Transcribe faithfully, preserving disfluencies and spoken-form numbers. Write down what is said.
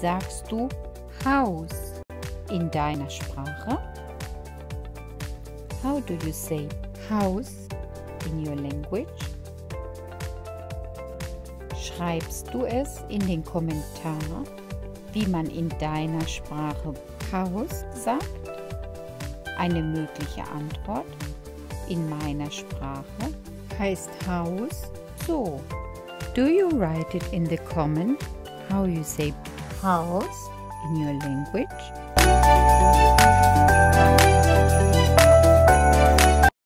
sagst du Haus in deiner Sprache? How do you say house in your language? Schreibst du es in den Kommentar, wie man in deiner Sprache Haus sagt? Eine mögliche Antwort in meiner Sprache heißt Haus so. Do you write it in the comment how you say house in your language?